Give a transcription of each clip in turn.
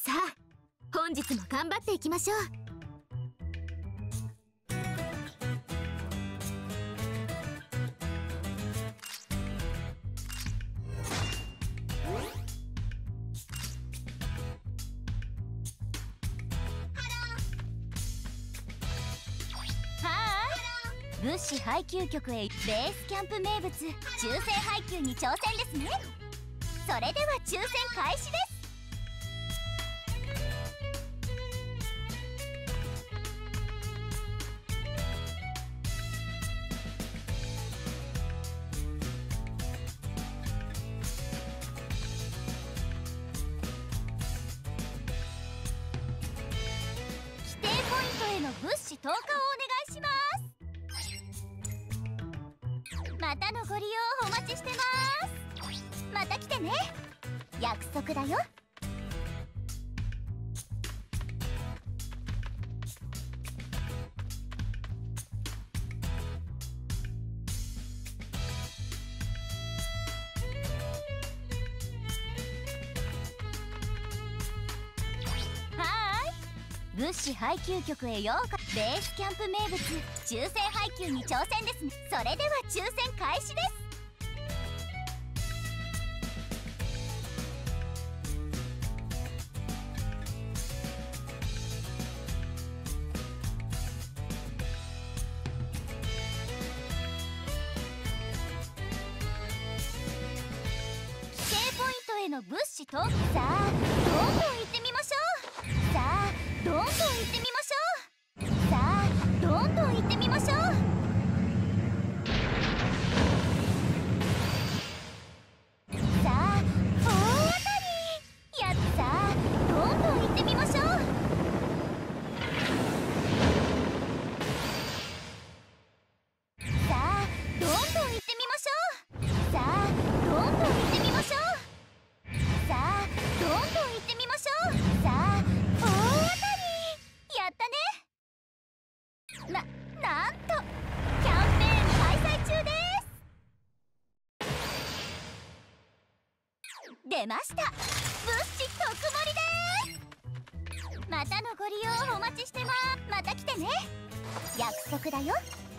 さあ本日も頑張っていきましょう。 物資配給局へベースキャンプ名物抽選配給に挑戦ですね。それでは抽選開始です。規定ポイントへの物資投下をお願いします。またのご利用お待ちしてます。また来てね。約束だよ。物資配給局へようこそ。ベースキャンプ名物抽選配給に挑戦ですね。それでは抽選開始です。規定ポイントへの物資とさあどんどん行ってみましょう。さあどんどん行ってみましょう。さあどんどん行ってみましょう。さあ大当たりやった。さあどんどん行ってみましょう。さあどんどん行ってみましょう。さあどんどん行ってみましょう。さあどんどん行ってみましょう。さあ大当たりやったね。なんとキャンペーン開催中です。出ました、物資特盛りです。またのご利用お待ちしてます。また来てね。約束だよ。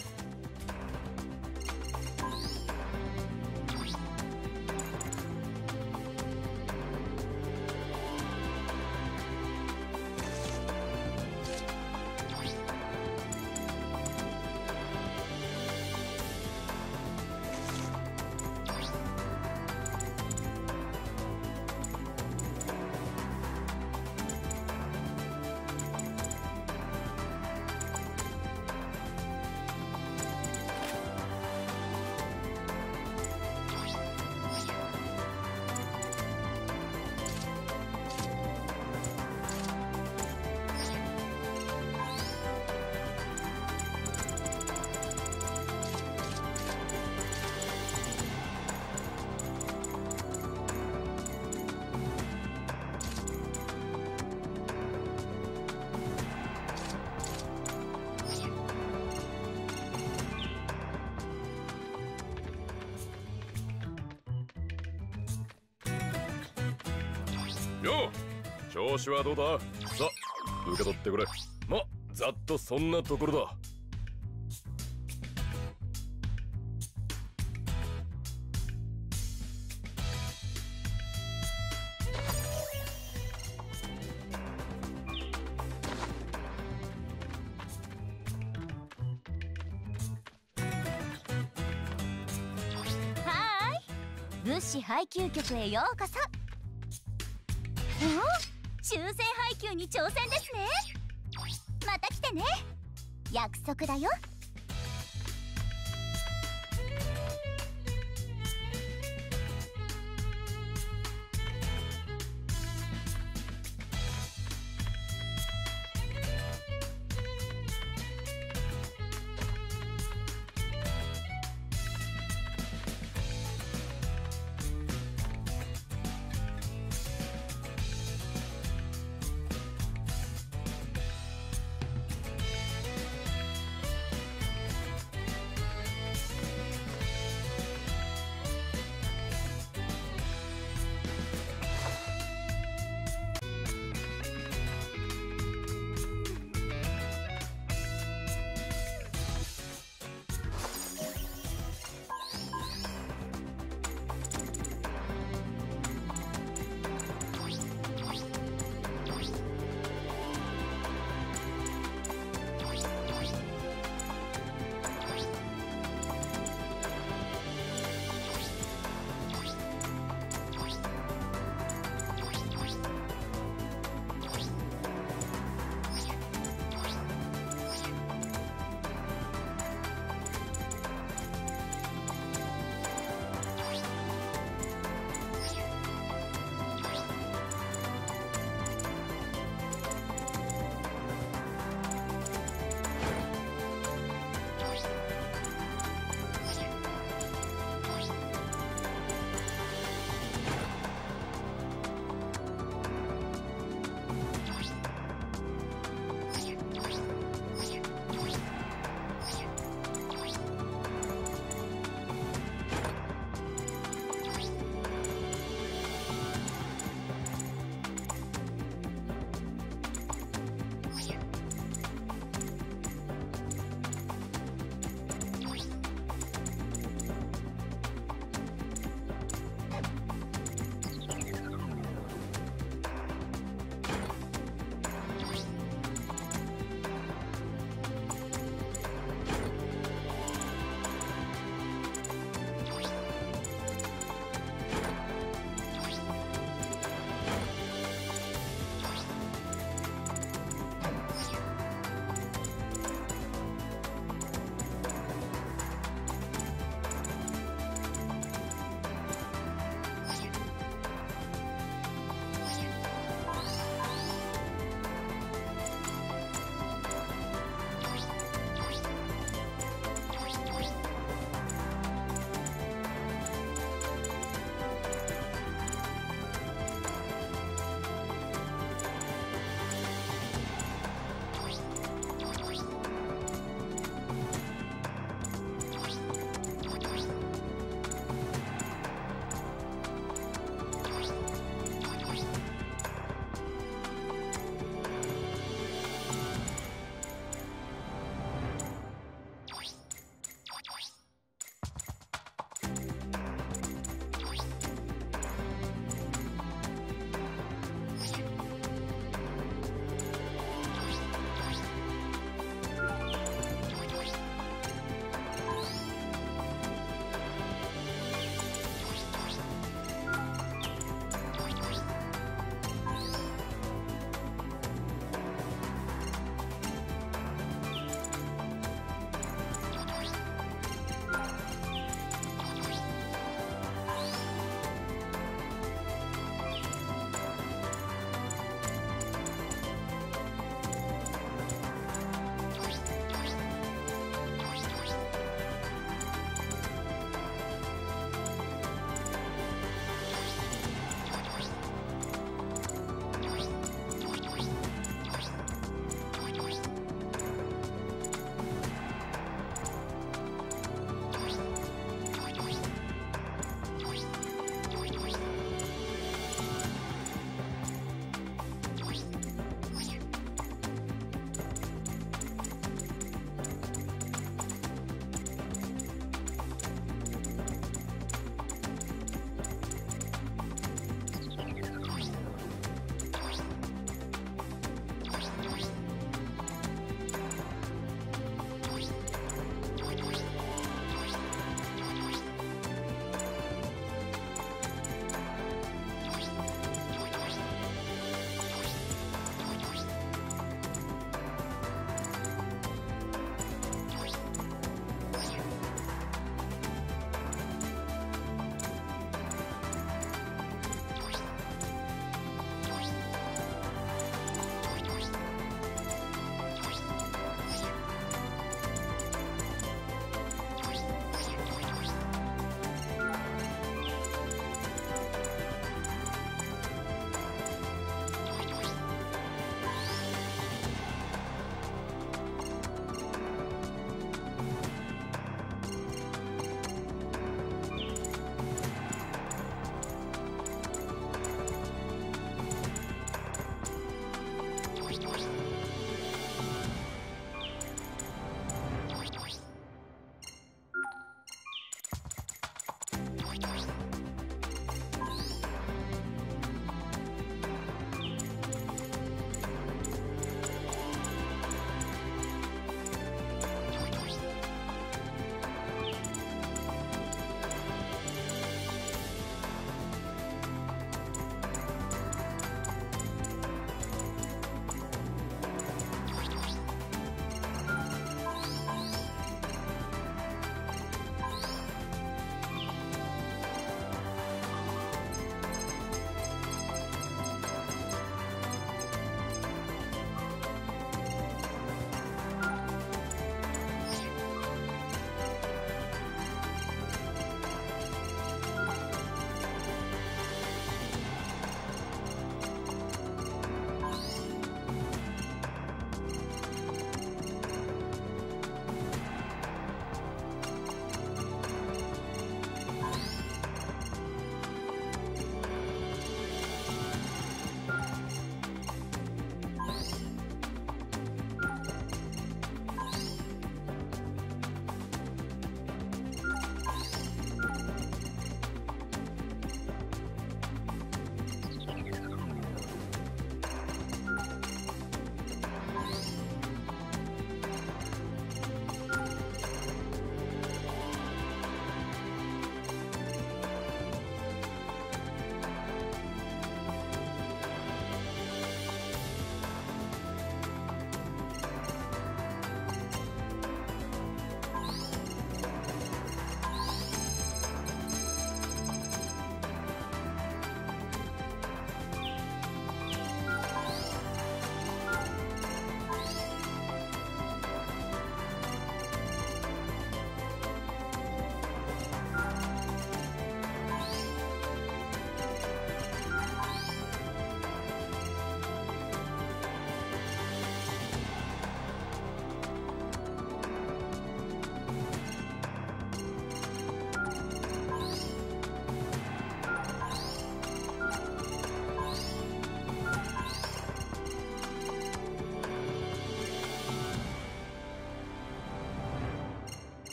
よう、調子はどうだ。さあ受け取ってくれ。ま、ざっとそんなところだ。 物資配給局へようこそ。抽選配給に挑戦ですね。また来てね。約束だよ。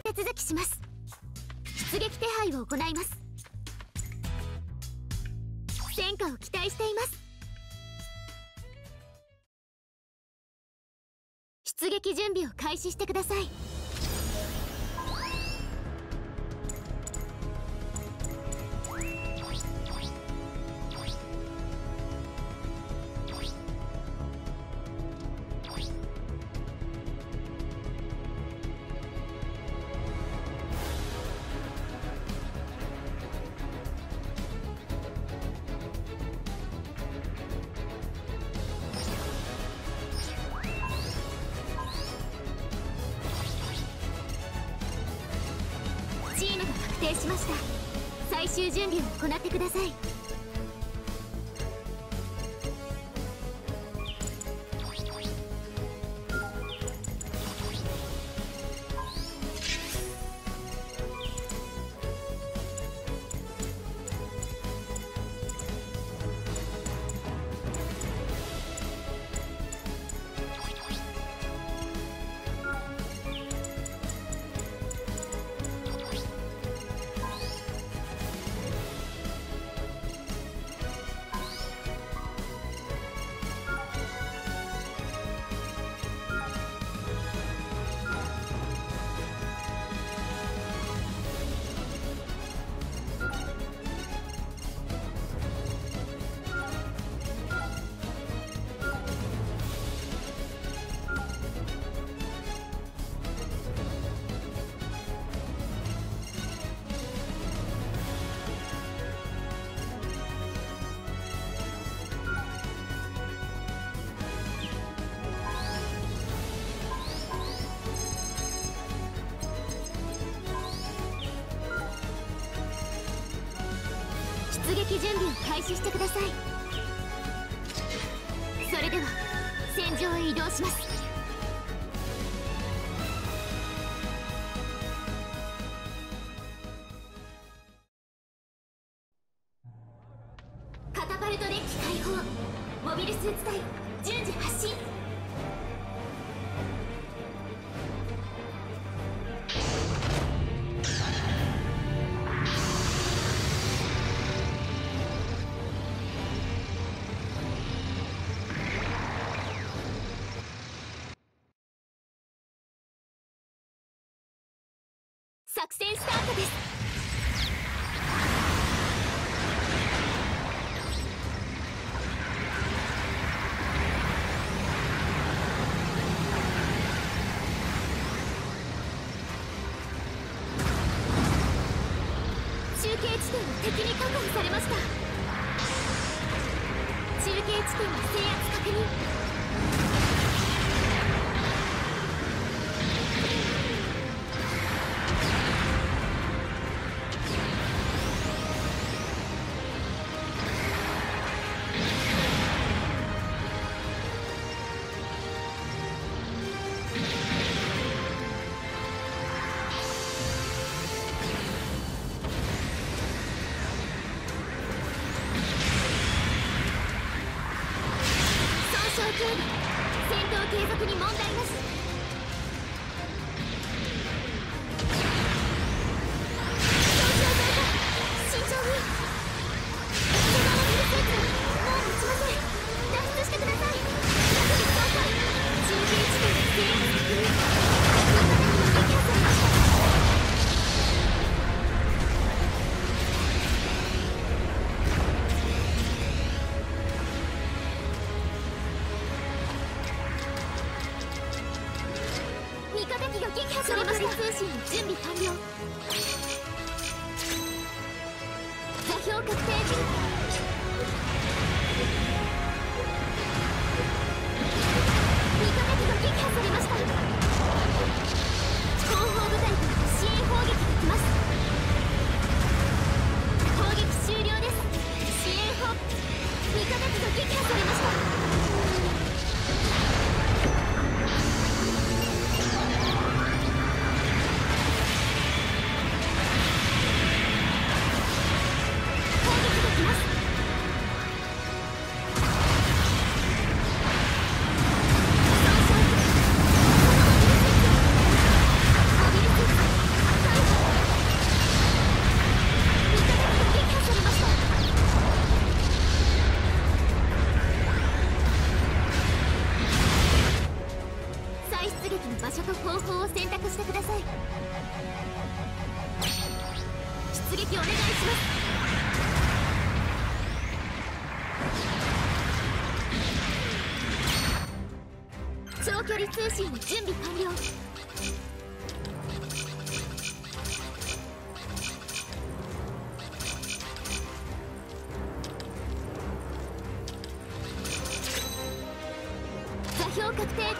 手続きします。出撃手配を行います。戦果を期待しています。出撃準備を開始してください。チームが確定しました。最終準備を行ってください。出撃準備を開始してください。それでは戦場へ移動します。カタパルトデッキ開放。モビルスーツ隊順次発進。作戦スタートです。中継地点は敵に確保されました。中継地点の制圧確認。戦闘継続に問題なし。慎重に。そのモビルスーツもう持ちません。脱出してください。中身操作。中継地点で制圧確認。撃破されました。味方機が撃破されました。通信準備完了。座標確定。味方機が撃破されました。後方部隊から支援砲撃が来ます。砲撃終了です。支援砲。味方機が撃破されました。攻撃できます。 所と方法を選択してください。出撃お願いします。長距離通信の準備完了。座標確定。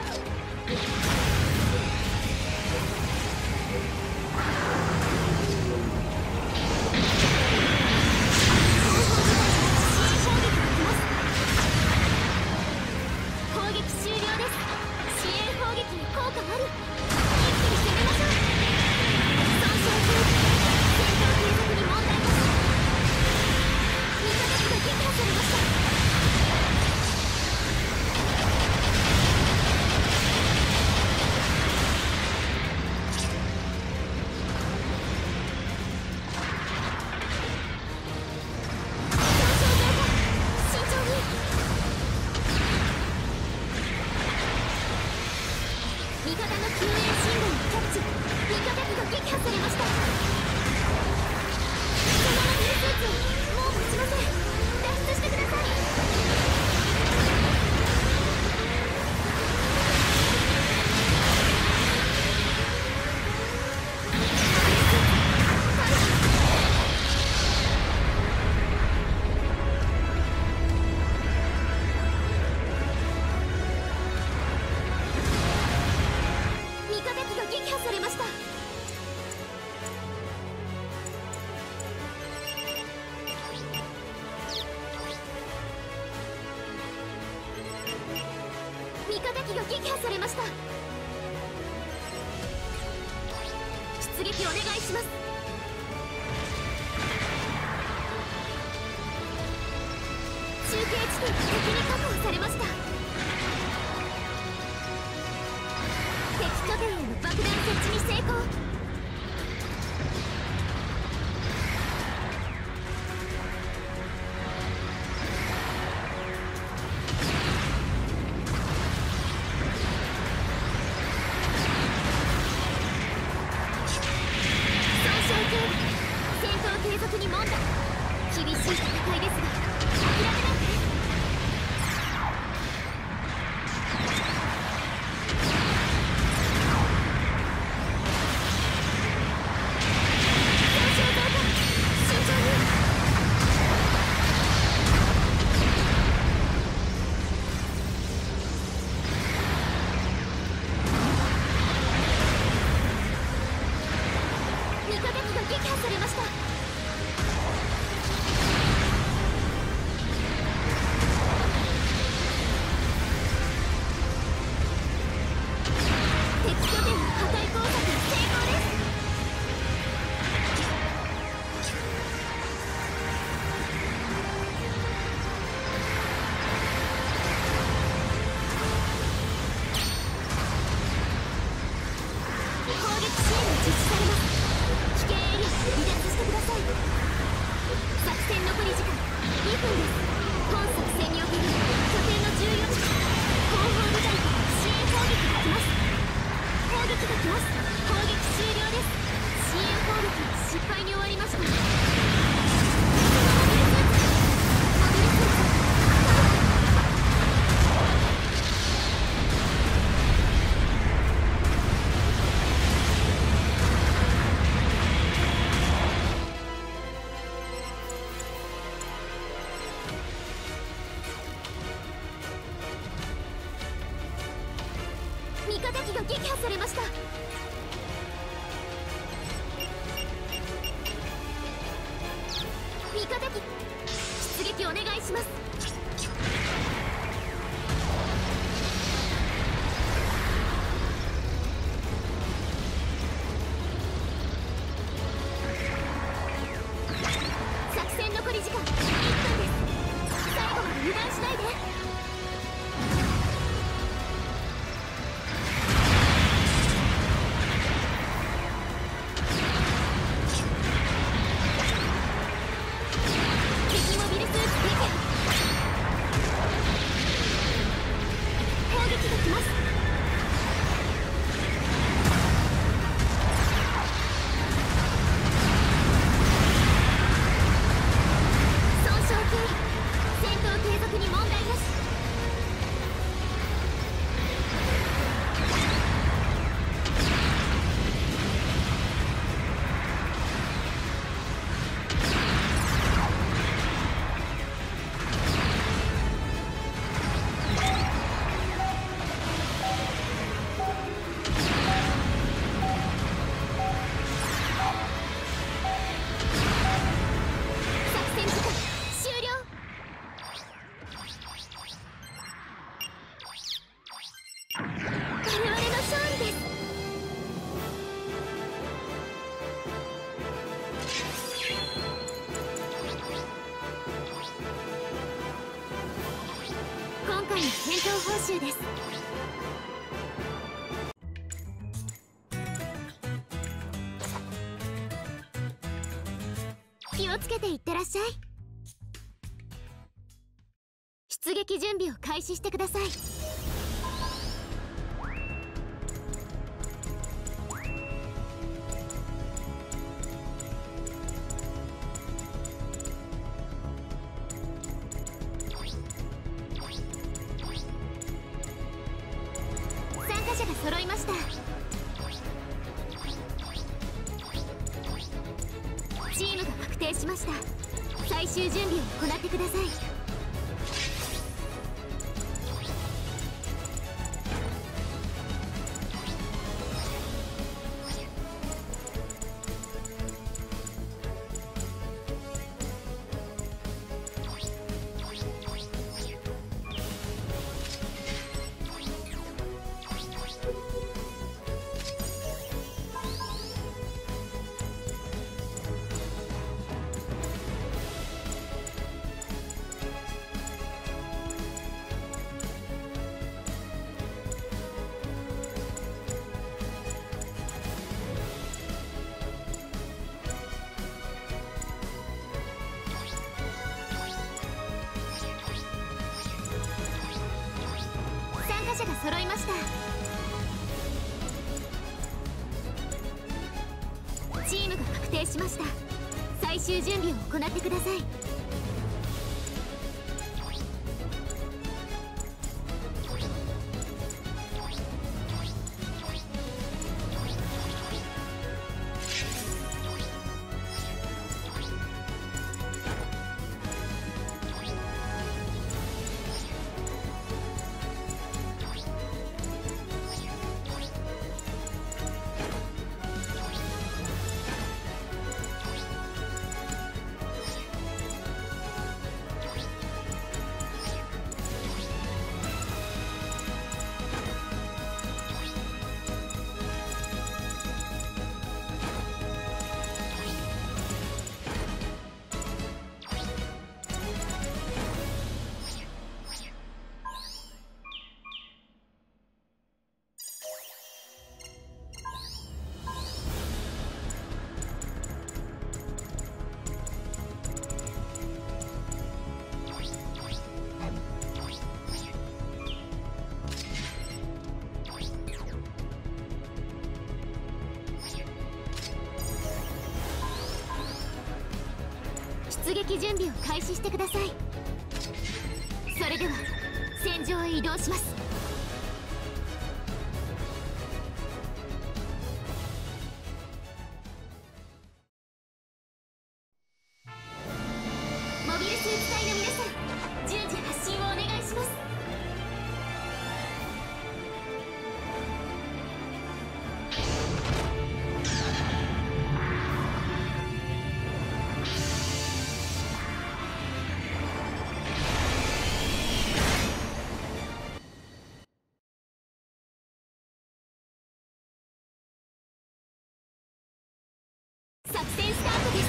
味方機が撃破されました。出撃お願いします。中継地点が敵に確保されました。敵拠点への爆弾設置に成功。厳しい戦いですが諦めないで。味方機が撃破されました。味方機が撃破されました。味方機出撃お願いします。作戦残り時間1分です。最後まで油断しないで。 中です。気をつけていってらっしゃい。出撃準備を開始してください。参加者が揃いました。チームが確定しました。最終準備を行ってください。参加者が揃いました。チームが確定しました。最終準備を行ってください。出撃準備を開始してください。それでは戦場へ移動します。モビルスーツ隊の皆さん、順次発進をお願いします。作戦スタートです。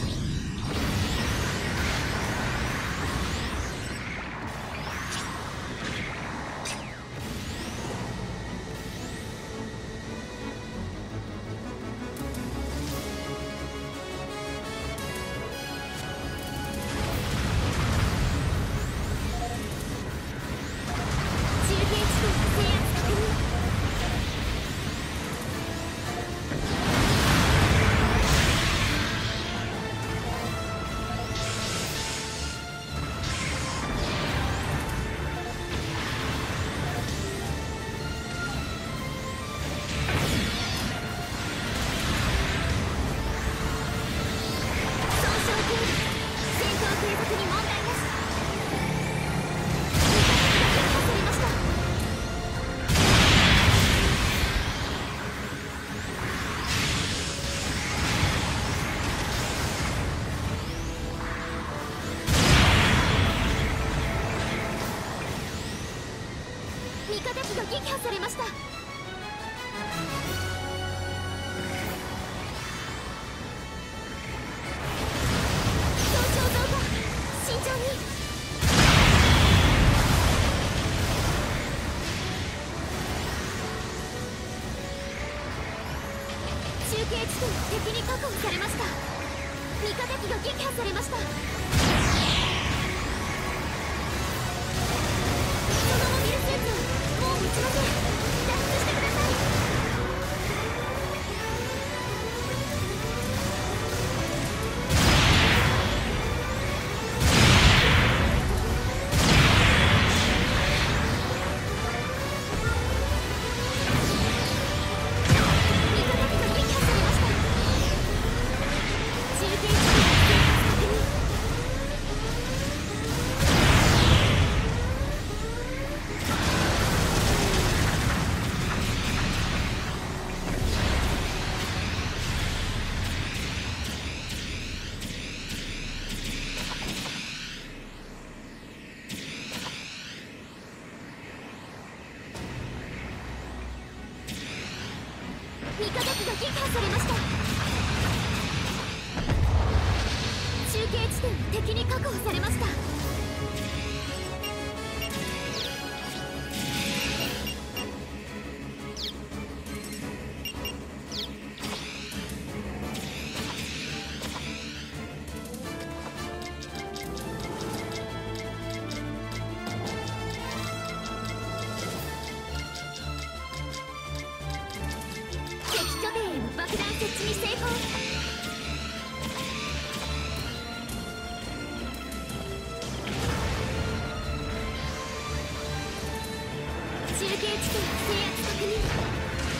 中継地点制圧確認。味方機が撃破されました。損傷増加、慎重に。 地点敵に確保されました。味方機が撃破されました。そのモビルスーツはもう撃ちません。脱出してください。味方機が撃破されました。中継地点は敵に確保されました。爆弾設置に成功。中継地点制圧確認。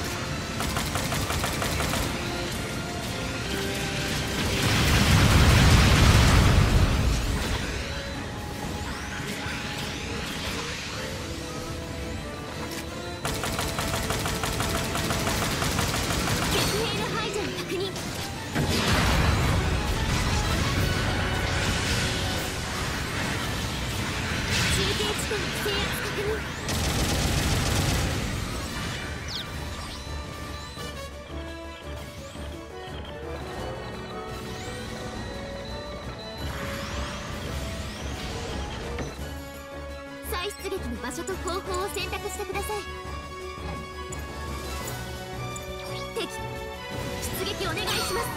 再出撃の場所と方法を選択してください。敵出撃お願いします。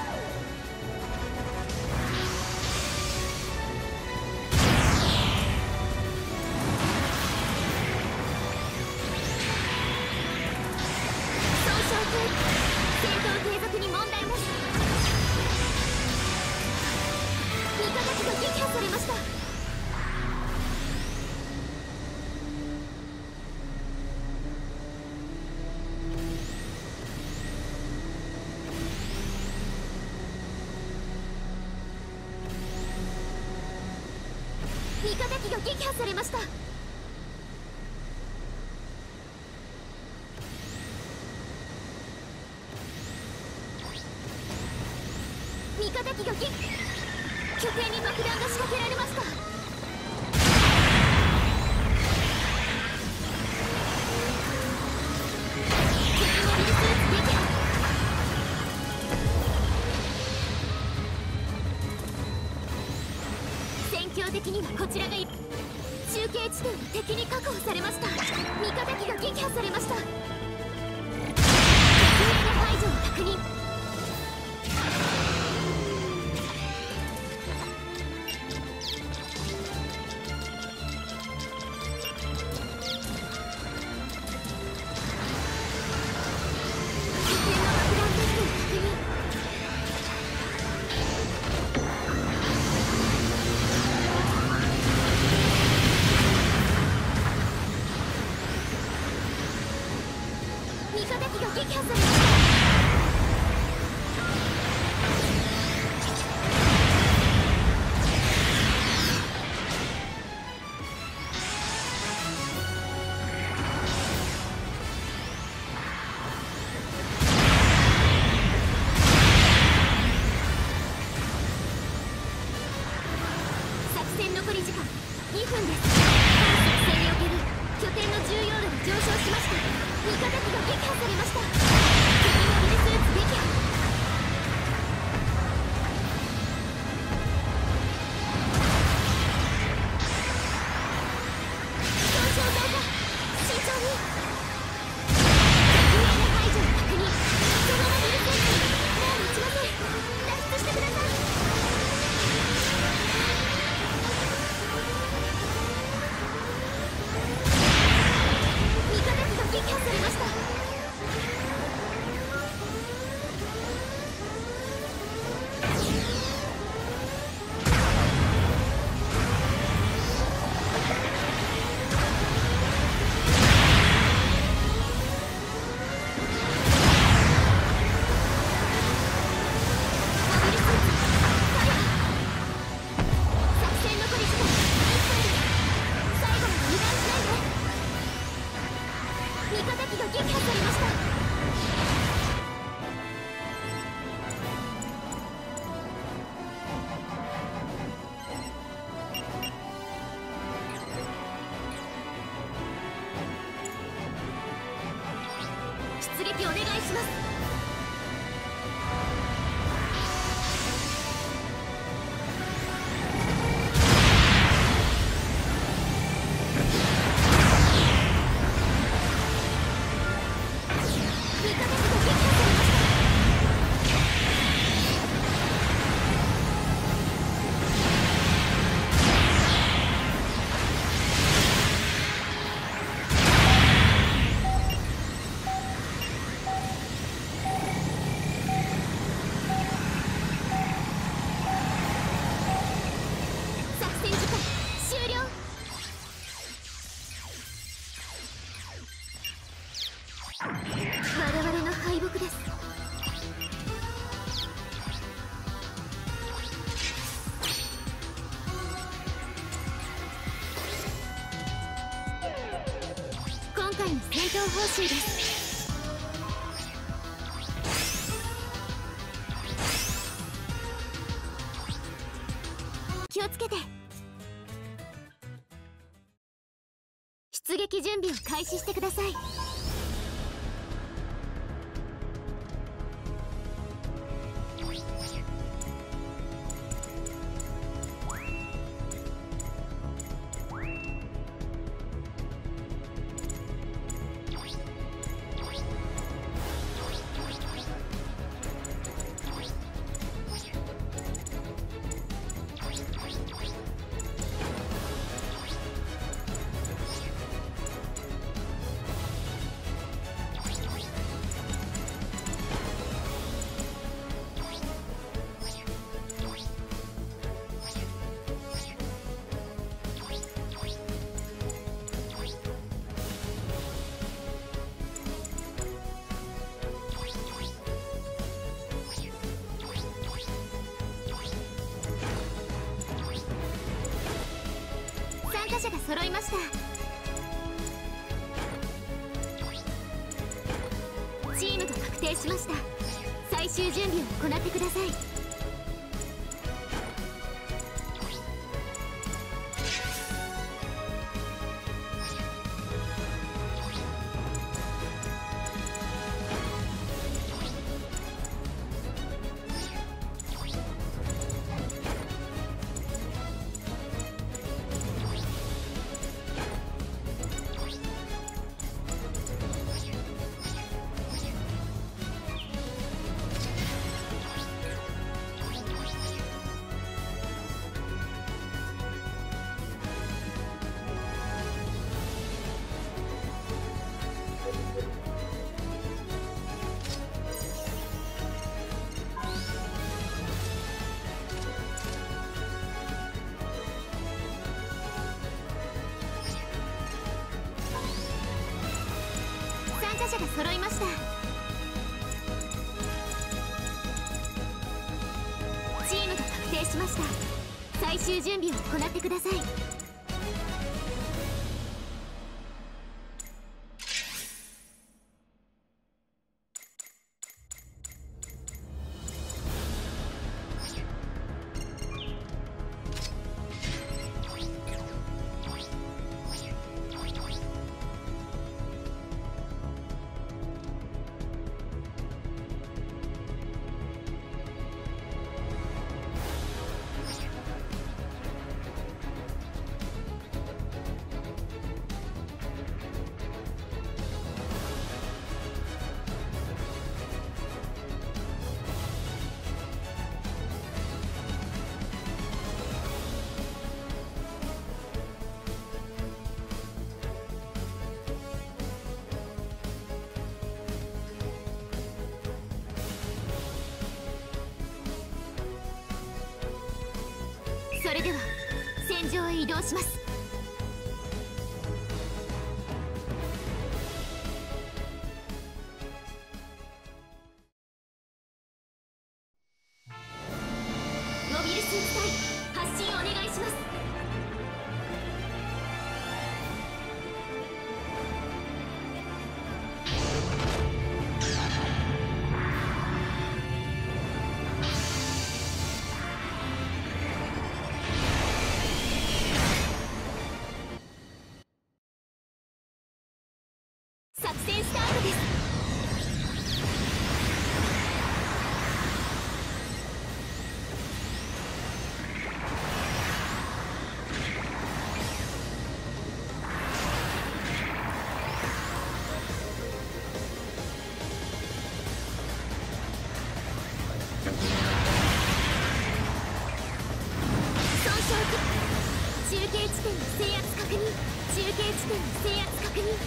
損傷区域戦闘継続に問題なし。味方機が撃破されました。味方機が撃破されました。味方機が拠点に爆弾が仕掛けられました。敵モビルスーツ撃破。戦況的にはこちらが中継地点は敵に確保されました。味方機が撃破されました。敵兵の排除を確認。味方機が撃破されました。作戦残り時間2分です。本作戦における拠点の重要度が上昇しました。味方機が撃破されました。敵モビルスーツ撃破。損傷増加。慎重に。敵兵の排除を確認。そのモビルスーツも味方機が撃破されました。出撃お願いします。我々の敗北です。今回の戦闘報酬です。気をつけて。出撃準備を開始してください。参加者が揃いました。チームが確定しました。最終準備を行ってください。参加者が揃いました。チームが確定しました。最終準備を行ってください。それでは戦場へ移動します。モビルスーツ隊発進お願いします。 作戦スタートです。中継地点の制圧確認。中継地点の制圧確認。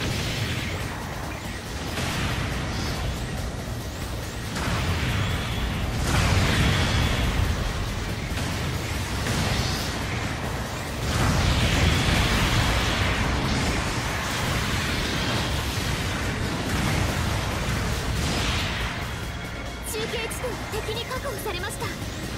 中継地点が敵に確保されました。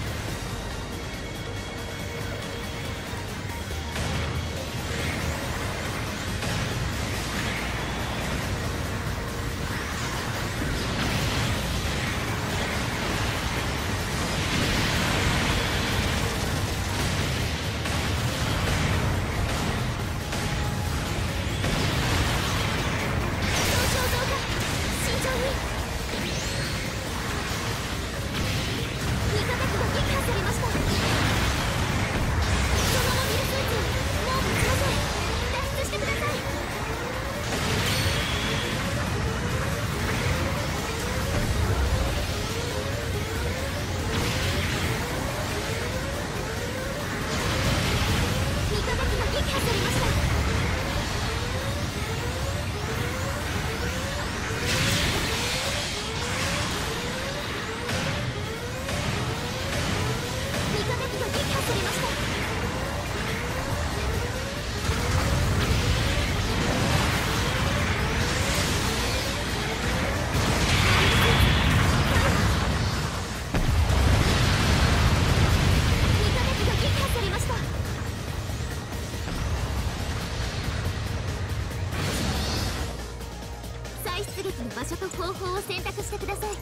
出撃の場所と方法を選択してください。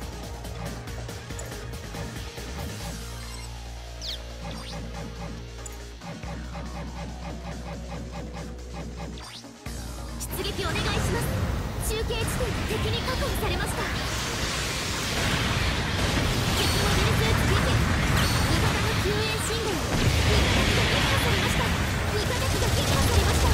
出撃お願いします。中継地点が敵に確保されました。敵モビルスーツ撃破。味方の救援信号。味方が撃破されました。味方が撃破されました。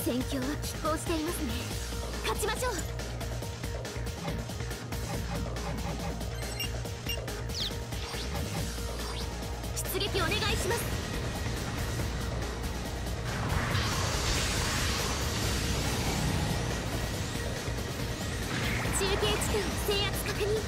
戦況は拮抗していますね。勝ちましょう。出撃お願いします。中継地点制圧確認。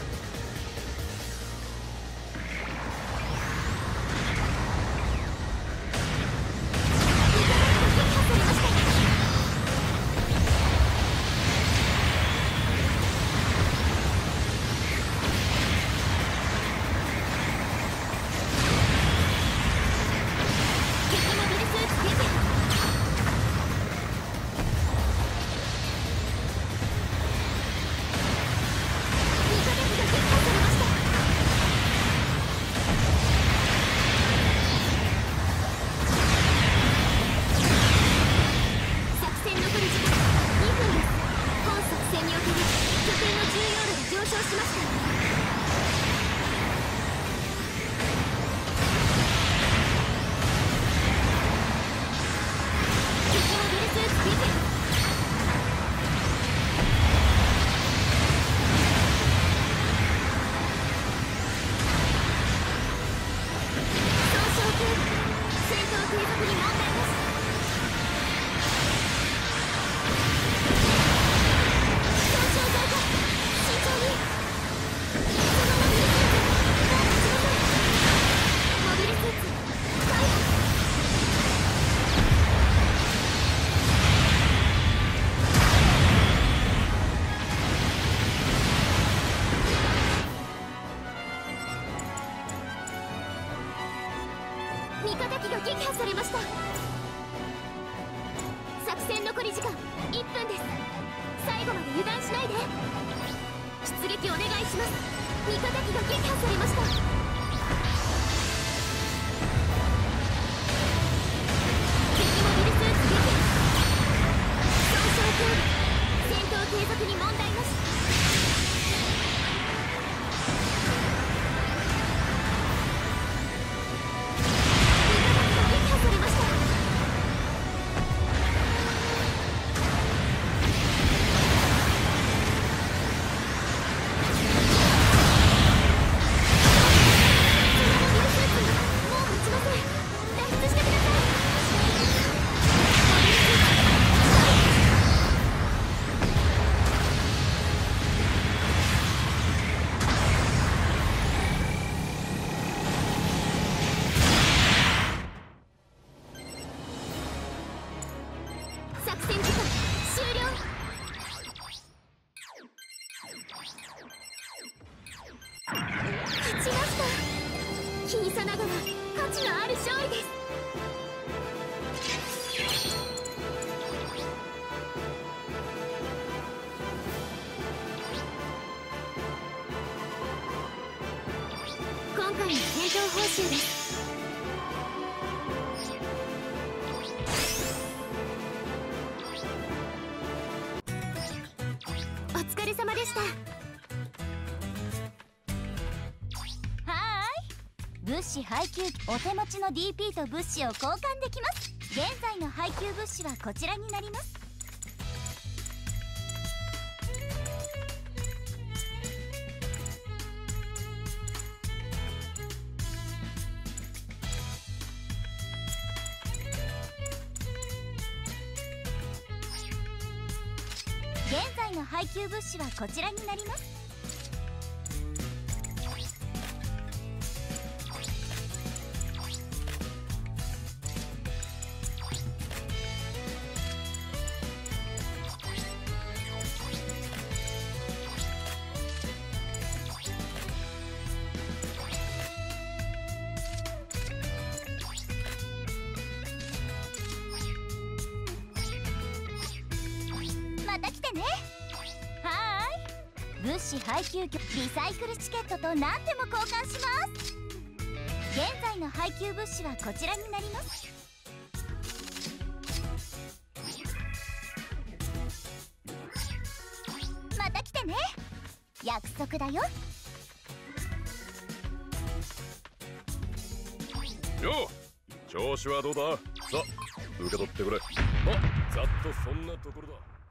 味方機が撃破されました。作戦残り時間1分です。最後まで油断しないで。出撃お願いします。味方機が撃破されました。敵モビルスーツ撃破。損傷行為。戦闘継続に問題なし。作戦時間終了。勝ちました。小さながら価値のある勝利です。今回の戦闘報酬です。お疲れ様でした。 はーい、物資配給。お手持ちの DP と物資を交換できます。現在の配給物資はこちらになります。現在の配給物資はこちらになります。また来てね。はーい、物資配給局リサイクルチケットと何でも交換します。現在の配給物資はこちらになります。また来てね。約束だよ。 よう、 調子はどうだ。さあ受け取ってくれ。まざっとそんなところだ。